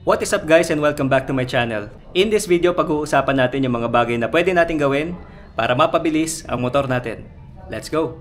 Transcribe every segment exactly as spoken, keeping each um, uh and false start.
What is up guys, and welcome back to my channel. In this video, pag-uusapan natin yung mga bagay na pwede natin gawin para mapabilis ang motor natin. Let's go!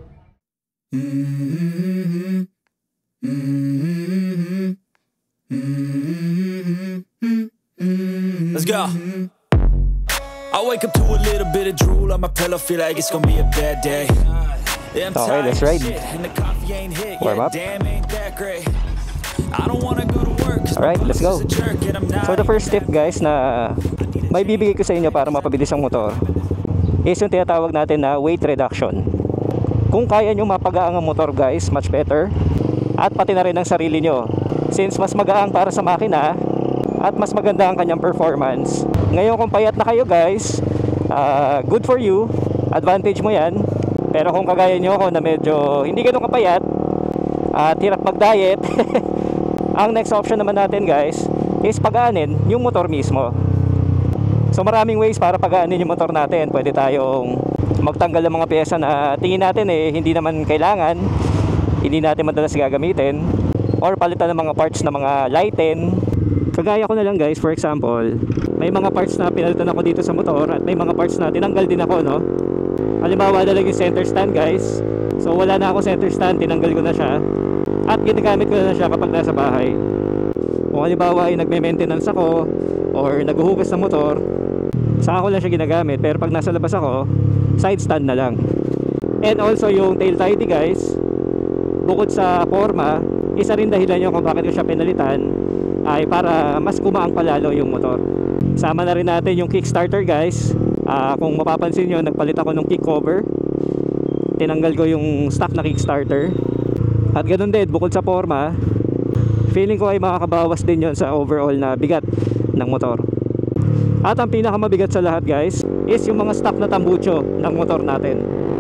Let's go! I wake up to a little bit of drool on my pillow, feel like it's gonna be a bad day. Yeah, I'm okay, let's ride. and the coffee ain't hit. Warm Yeah, up. damn, ain't that great. I don't wanna go to work. Alright, let's go. So the first step guys na may bibigay ko sa inyo para mapabilis ang motor is yung tinatawag natin na weight reduction. Kung kaya nyo mapagaang ang motor guys, much better. At pati na rin ang sarili nyo, since mas magaang para sa makina at mas maganda ang kanyang performance. Ngayon kung payat na kayo guys, uh, good for you, advantage mo yan. Pero kung kagaya nyo ako na medyo hindi ganun kapayat at hirap mag-diet ang next option naman natin guys is pagaanin yung motor mismo. So maraming ways para pagaanin yung motor natin. Pwede tayong magtanggal ng mga pyesa na tingin natin eh hindi naman kailangan, hindi natin madalas gagamitin, or palitan ng mga parts na mga lighten. Kagaya ko na lang guys, for example, may mga parts na pinalitan ako dito sa motor at may mga parts na tinanggal din ako, no? Halimbawa na lang yung center stand guys. So wala na ako center stand, tinanggal ko na siya at ginagamit ko na siya kapag nasa bahay. Kung halimbawa ay nagme-maintenance ako or naghuhugas ng motor, saka ko lang siya ginagamit. Pero pag nasa labas ako, side stand na lang. And also yung tail tidy guys, bukod sa forma, isa rin dahilan nyo kung bakit ko siya pinalitan ay para mas kumaang palalo yung motor. Sama na rin natin yung kickstarter guys. uh, Kung mapapansin nyo, nagpalit ako ng kick cover, tinanggal ko yung stock na kickstarter. At ganun din, bukod sa forma, feeling ko ay makakabawas din yon sa overall na bigat ng motor. At ang pinakamabigat sa lahat guys is yung mga stock na tambucho ng motor natin.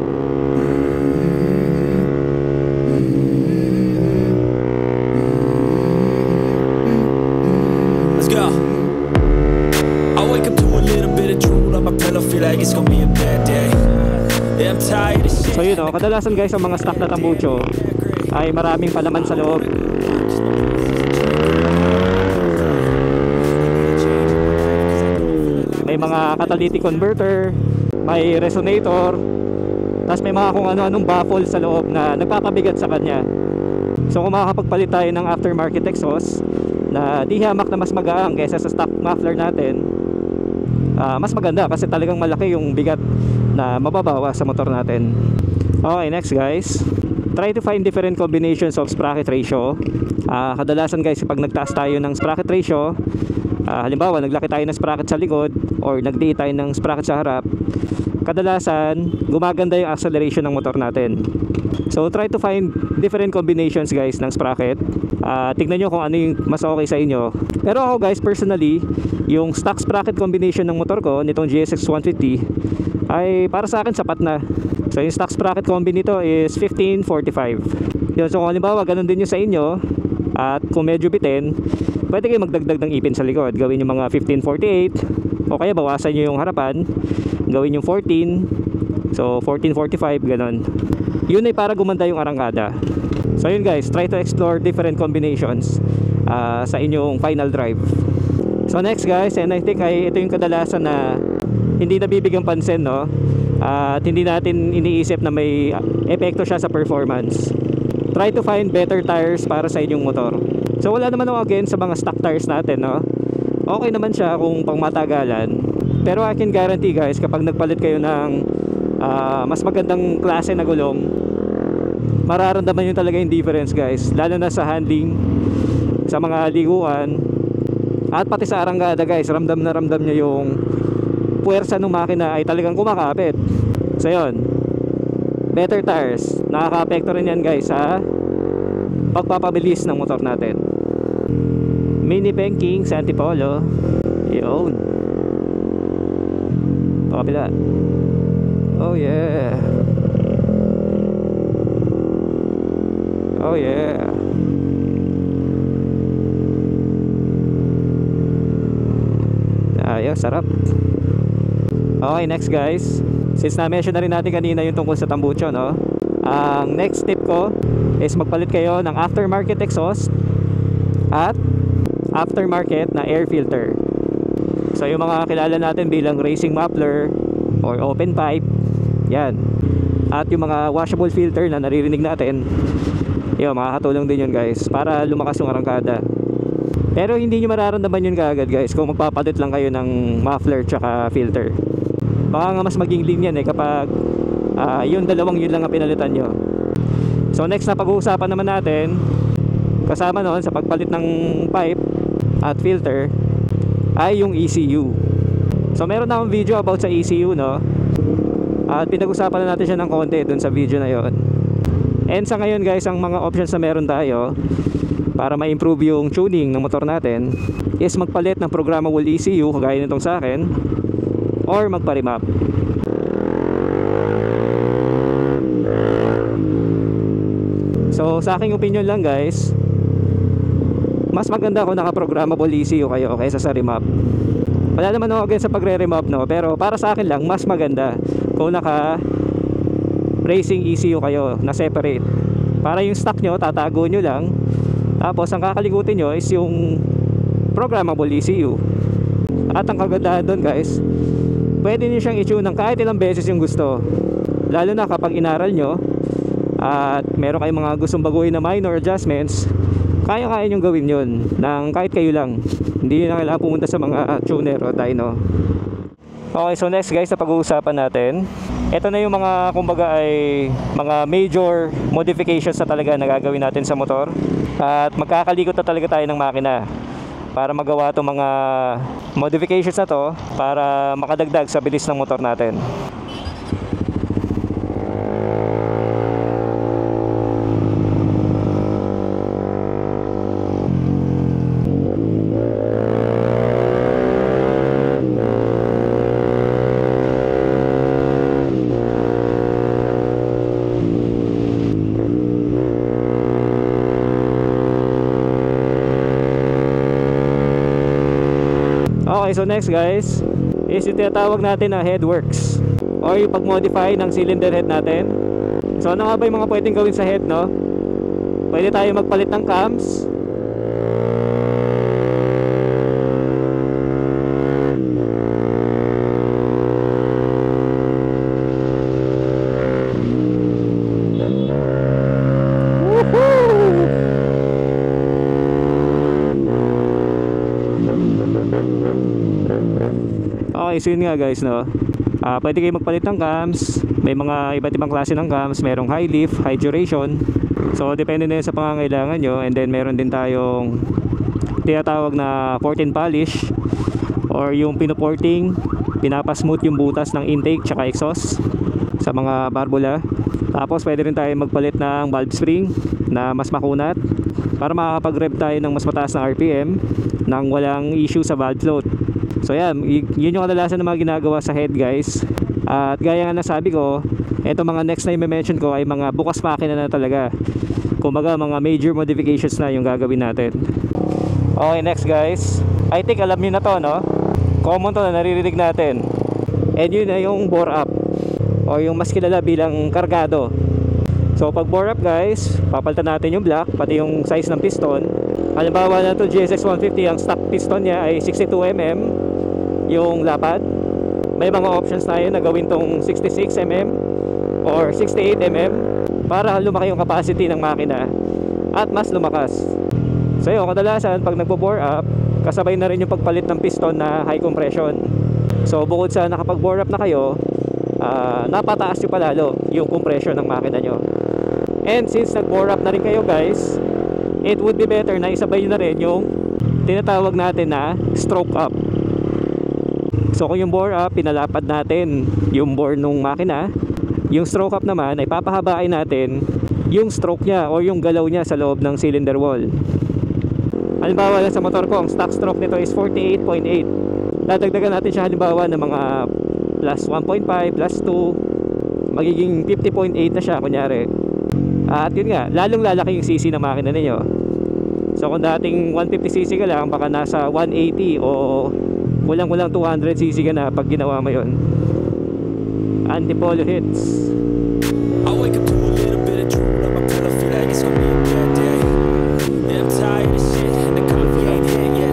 Let's go. I wake up to a little bit of drool on my pillow, feel like it's gonna be a bad day. Yeah, I'm tired of shit. So yun o, kadalasan guys ang mga stock na tambucho ay maraming palaman sa loob. May mga catalytic converter, may resonator, tapos may mga kung ano-anong baffle sa loob na nagpapabigat sa kanya. So kung makakapagpalit tayo ng aftermarket exhaust na di hamak na mas magaang kaysa sa stock muffler natin, uh, mas maganda kasi talagang malaki yung bigat na mababawa sa motor natin. Okay, next guys, try to find different combinations of sprocket ratio. uh, Kadalasan guys, pag nagtaas tayo ng sprocket ratio, uh, halimbawa naglaki tayo ng sprocket sa likod or nagdiit tayo ng sprocket sa harap, kadalasan gumaganda yung acceleration ng motor natin. So try to find different combinations guys ng sprocket. uh, Tignan nyo kung ano yung mas okay sa inyo. Pero ako guys, personally, yung stock sprocket combination ng motor ko nitong G S X one fifty ay para sa akin sapat na. So yung stock sprocket combi nito is fifteen forty-five. Yun, so kung halimbawa ganun din yung sa inyo at kung medyo bitin, pwede kayo magdagdag ng ipin sa likod. Gawin yung mga fifteen forty-eight o kaya bawasan nyo yung harapan, gawin yung fourteen. So fourteen forty-five, ganun. Yun ay para gumanda yung arangkada. So yun guys, try to explore different combinations uh, sa inyong final drive. So next guys, and I think ay ito yung kadalasan na hindi nabibigyan pansin, no? Uh, at hindi natin iniisip na may epekto siya sa performance. Try to find better tires para sa inyong motor. So wala naman ako again sa mga stock tires natin, no? Okay naman siya kung pang matagalan. Pero I can guarantee guys, kapag nagpalit kayo ng uh, mas magandang klase na gulong, mararamdaman nyo talaga yung difference guys. Lalo na sa handling, sa mga liguan, at pati sa arangkada guys, ramdam na ramdam nyo yung puwersa ng makina ay talagang kumakapit. So yun, better tires, nakaka-apekto rin yan guys sa pagpapabilis ng motor natin. Mini banking sa Antipolo. Yun, pakabila. Oh yeah. Oh yeah. Ayos, sarap. Okay, next guys, since na-mention na rin natin kanina yung tungkol sa tambucho, no? Ang next tip ko is magpalit kayo ng aftermarket exhaust at aftermarket na air filter. So yung mga kilala natin bilang racing muffler or open pipe, yan. At yung mga washable filter na naririnig natin, yun, makakatulong din yun guys para lumakas yung arangkada. Pero hindi nyo mararamdaman yun kaagad guys kung magpapalit lang kayo ng muffler tsaka filter. Baka nga mas maging lean yan eh kapag uh, yung dalawang yun lang ang pinalitan nyo. So next na pag-uusapan naman natin, kasama noon sa pagpalit ng pipe at filter, ay yung E C U. So meron na akong video about sa E C U, no? At pinag-usapan na natin siya ng konti dun sa video na yon. And sa ngayon guys, ang mga options na meron tayo para ma-improve yung tuning ng motor natin is magpalit ng programmable E C U kagaya nitong sa akin, or magpa-remap. So sa aking opinion lang guys, mas maganda kung naka-programmable E C U kayo kaysa sa remap. Wala naman ako against sa pagre-remap, no? Pero para sa akin lang, mas maganda kung naka racing E C U kayo na separate. Para yung stock nyo, tatago nyo lang. Tapos ang kakalikutin nyo is yung programmable E C U. At ang kagandahan doon guys, pwede nyo siyang i-tune ng kahit ilang beses yung gusto. Lalo na kapag inaral nyo at meron kayong mga gustong baguhin na minor adjustments, kaya-kaya nyo gawin yun ng kahit kayo lang. Hindi na kailangan pumunta sa mga tuner o dyno. Okay, so next guys, sa pag-uusapan natin, ito na yung mga kumbaga ay mga major modifications na talaga na gagawin natin sa motor. At magkakalikot na talaga tayo ng makina para magawa itong mga modifications na to para makadagdag sa bilis ng motor natin. Okay, so next guys is yung tinatawag natin na headworks or yung pag-modify ng cylinder head natin. So ano nga ba yung mga pwedeng gawin sa head, no? Pwede tayo magpalit ng cams. Okay, so yun nga guys, no? Uh, pwede kayo magpalit ng cams. May mga iba't ibang klase ng cams. Merong high lift, high duration. So depende na yun sa pangangailangan nyo. And then meron din tayong tinatawag na fourteen polish, or yung pinuporting, pinapasmooth yung butas ng intake tsaka exhaust sa mga barbula. Tapos pwede rin tayo magpalit ng valve spring na mas makunat para makakapag-rev tayo ng mas mataas na R P M nang walang issue sa valve float. So yan, yun yung kadalasan ng mga ginagawa sa head guys. At gaya nga nasabi ko, eto mga next na i-mention ko ay mga bukas makina na talaga. Kumbaga mga major modifications na yung gagawin natin. Okay, next guys, I think alam nyo na to, no? Common to na naririnig natin. And yun na yung bore up, o yung mas kilala bilang kargado. So pag bore up guys, papalitan natin yung block, pati yung size ng piston. Halimbawa na to G S X one fifty, ang stock piston niya ay sixty-two millimeters yung lapad. May mga options tayo na gawin tong sixty-six millimeters or sixty-eight millimeters para lumaki yung capacity ng makina at mas lumakas. So yun, kadalasan pag nagbo-bore up, kasabay na rin yung pagpalit ng piston na high compression. So bukod sa nakapag-bore up na kayo, uh, napataas nyo palalo yung compression ng makina nyo. And since nag-bore up na rin kayo guys, it would be better na isabay na rin yung tinatawag natin na stroke up. So kung yung bore up, pinalapad natin yung bore nung makina, yung stroke up naman ay papahabain natin yung stroke niya o yung galaw niya sa loob ng cylinder wall. Halimbawa lang sa motor ko, ang stock stroke nito is forty-eight point eight. Dadagdagan natin siya halimbawa ng mga plus one point five, plus two, magiging fifty point eight na siya kunyari. At yun nga, lalong lalaki yung cc ng makina ninyo. So kung dating one fifty cc ka lang, baka nasa one eighty o kulang-kulang two hundred cc ka na pag ginawa mo yun. Antipolo hits. I wake up to a little bit of drool on my pillow, feel like it's gonna be a bad day. Yeah, I'm tired of shit and the coffee ain't hit yet.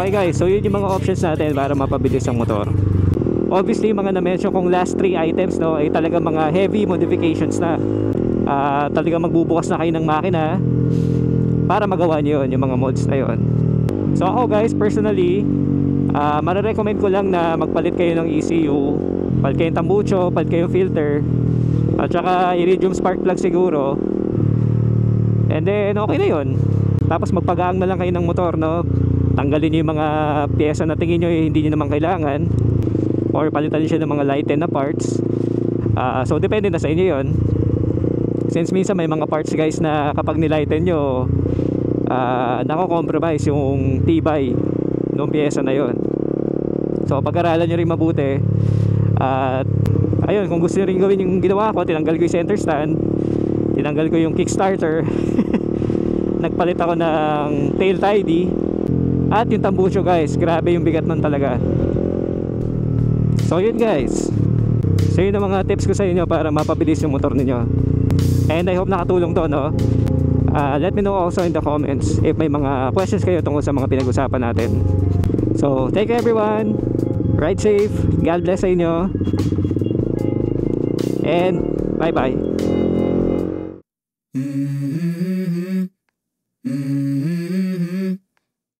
Okay guys, so yun yung mga options natin para mapabilis ang motor. Obviously, mga na-mention kong last three items, no, ay talaga mga heavy modifications na. Uh, talaga magbubukas na kayo ng makina para magawa nyo yun, yung mga mods na yun. So ako guys, personally, uh, marirecommend ko lang na magpalit kayo ng E C U, palit kayo ng tambucho, palit kayo ng filter, at saka iridium spark plug siguro. And then okay na yun. Tapos magpagaang na lang kayo ng motor, no? Tanggalin nyo yung mga pyesa na tingin nyo eh, hindi nyo naman kailangan, or palitan nyo siya ng mga lighten na parts. uh, So depende na sa inyo yun. Since minsan may mga parts guys na kapag nilighten nyo, uh, nako-compromise yung tibay ng pyesa na yun. So pag-aralan nyo rin mabuti. At uh, ayun, kung gusto nyo rin gawin yung ginawa ko, tinanggal ko yung center stand, tinanggal ko yung kickstarter, nagpalit ako ng tail tidy, at yung tambucho guys, grabe yung bigat nun talaga. So yun guys, so yun ang mga tips ko sa inyo para mapabilis yung motor ninyo. And I hope nakatulong to, no? uh, Let me know also in the comments if may mga questions kayo tungkol sa mga pinag-usapan natin. So thank you everyone, ride safe, God bless sa inyo, and bye bye. Mm-hmm. Mm-hmm.